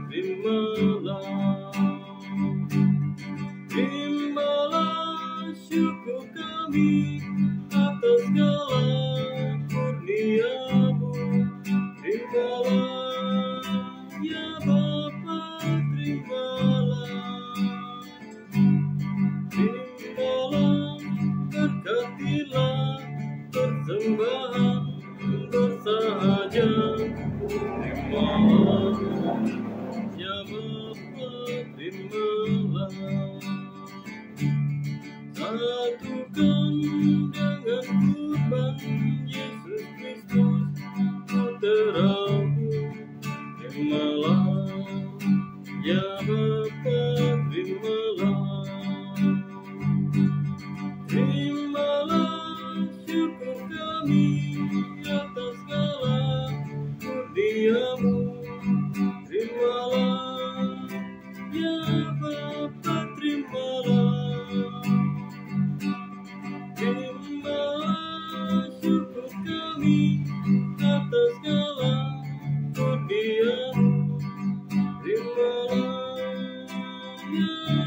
terimalah, terimalah syukur kami atas segala kurnia-Mu. Terimalah ya Bapa, terimalah, terimalah, berkatilah persembahan bersahaja. Terimalah ya Bapa, terimalah, satukan dengan kurban Yesus Kristus putra-Mu. Terimalah ya Bapa, terimalah, terimalah syukur kami atas segala kurnia-Mu. Terimalah ya Bapa, terimalah, terimalah syukur kami atas segala kurnia-Mu. Terimalah ya